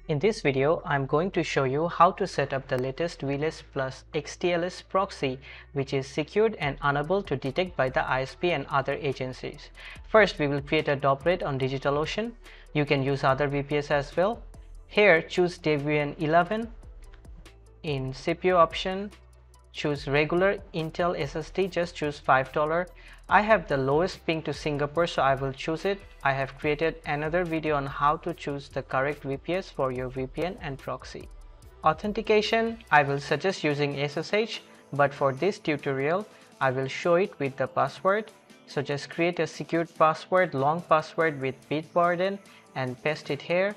In this video, I'm going to show you how to set up the latest VLESS XTLS proxy, which is secured and unable to detect by the ISP and other agencies. First, we will create a droplet on Digitalocean. You can use other VPS as well. Here, choose Debian 11. In CPU option, choose regular Intel SSD, just choose $5. I have the lowest ping to Singapore, so I will choose it. I have created another video on how to choose the correct VPS for your VPN and proxy. Authentication, I will suggest using SSH, but for this tutorial, I will show it with the password. So just create a secured password, long password with bit burden and paste it here.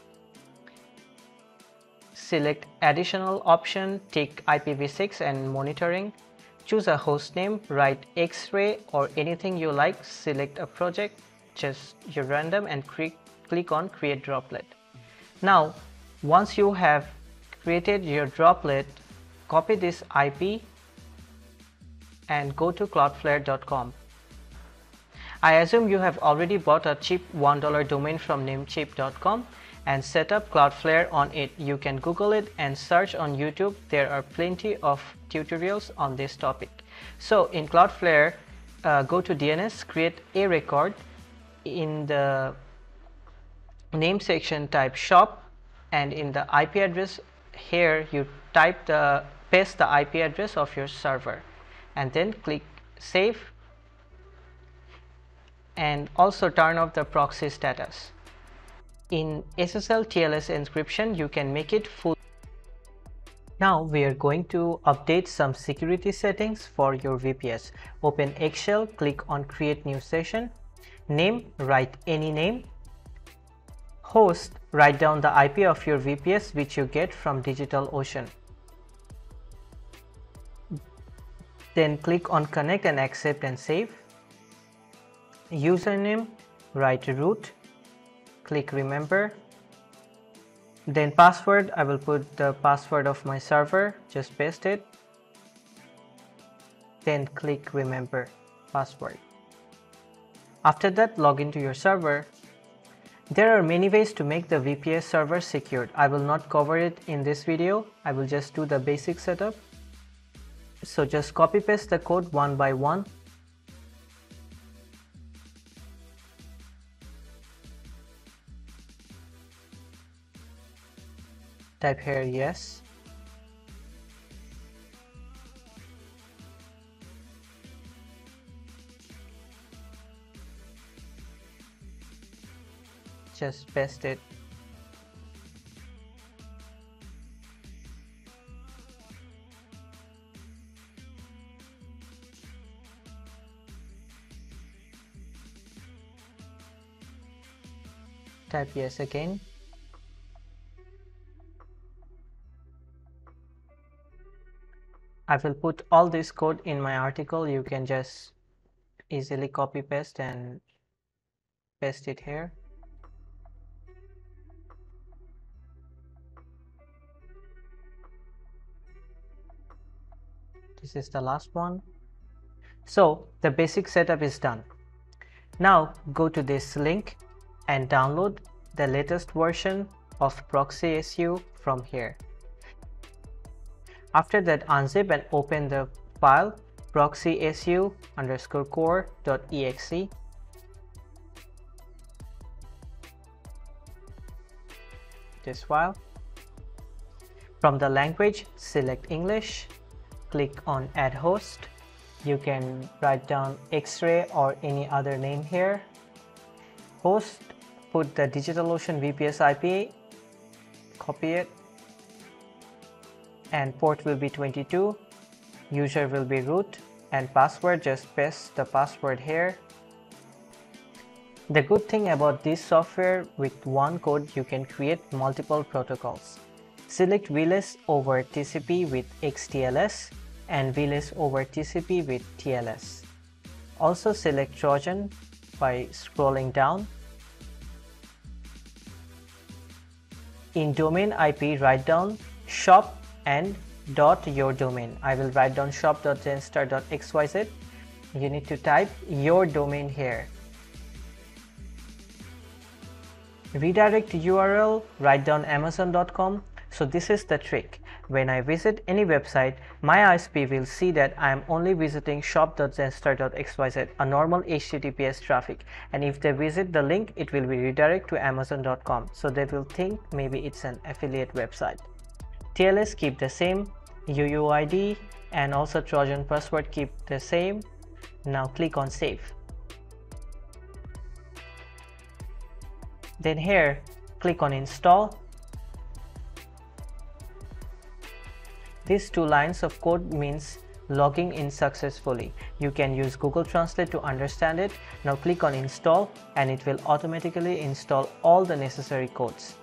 Select additional option, tick IPv6 and monitoring. Choose a host name, write X-ray or anything you like. Select a project, just your random, and click on create droplet. Now, once you have created your droplet, copy this IP and go to cloudflare.com. I assume you have already bought a cheap $1 domain from namecheap.com and set up Cloudflare on it. You can Google it and search on YouTube. There are plenty of tutorials on this topic. So in Cloudflare, go to DNS, create a record. In the name section, type shop, and in the IP address here you paste the IP address of your server, and then click save, and also turn off the proxy status. In SSL TLS encryption, you can make it full. Now we are going to update some security settings for your VPS. Open Excel, click on create new session. Name, write any name. Host, write down the IP of your VPS which you get from Digitalocean. Then click on connect and accept and save. Username, write root. Click remember. Then password, I will put the password of my server, just paste it. Then click remember password. After that, log into your server. There are many ways to make the VPS server secured. I will not cover it in this video. I will just do the basic setup. So just copy paste the code one by one. Type here yes. Just paste it. Type yes again. I will put all this code in my article. You can just easily copy paste and paste it here. This is the last one. So the basic setup is done. Now go to this link and download the latest version of Proxy SU from here. After that, unzip and open the file proxysu_core.exe. This file. From the language, select English. Click on add host. You can write down X-ray or any other name here. Host, put the Digitalocean VPS IP, copy it, and port will be 22. User will be root, and password, just paste the password here. The good thing about this software, with one code you can create multiple protocols. Select VLESS over TCP with XTLS and VLESS over TCP with TLS. Also select Trojan by scrolling down. In domain IP, write down shop and .your domain. I will write down shop.genstar.xyz. You need to type your domain here. Redirect URL, write down amazon.com. So this is the trick. When I visit any website, my ISP will see that I am only visiting shop.zenster.xyz, a normal HTTPS traffic, and if they visit the link, it will be redirect to amazon.com, so they will think maybe it's an affiliate website. TLS keep the same, UUID and also Trojan password keep the same. Now click on save. Then here click on install. These 2 lines of code means logging in successfully. You can use Google Translate to understand it. Now click on install and it will automatically install all the necessary codes.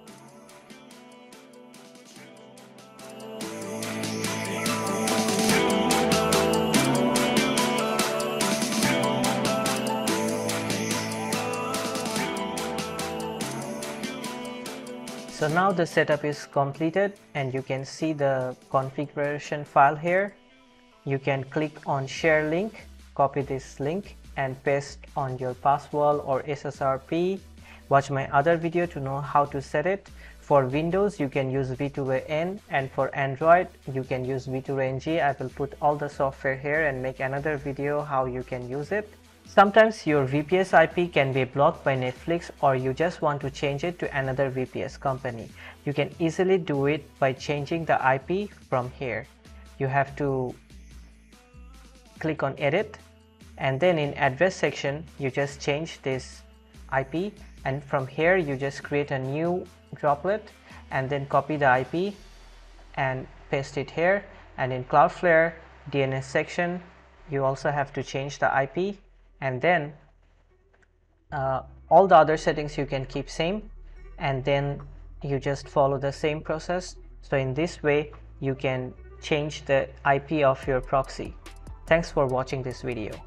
So now the setup is completed and you can see the configuration file here. You can click on share link, copy this link and paste on your pass wall or SSRP. Watch my other video to know how to set it. For Windows you can use V2ray N, and for Android you can use V2ray NG. I will put all the software here and make another video how you can use it. Sometimes your VPS IP can be blocked by Netflix, or you just want to change it to another VPS company. You can easily do it by changing the IP from here. You have to click on edit and then in address section you just change this IP, and from here you just create a new droplet and then copy the IP and paste it here, and in Cloudflare DNS section you also have to change the IP, and then all the other settings you can keep same, and then you just follow the same process. So in this way you can change the IP of your proxy. Thanks for watching this video.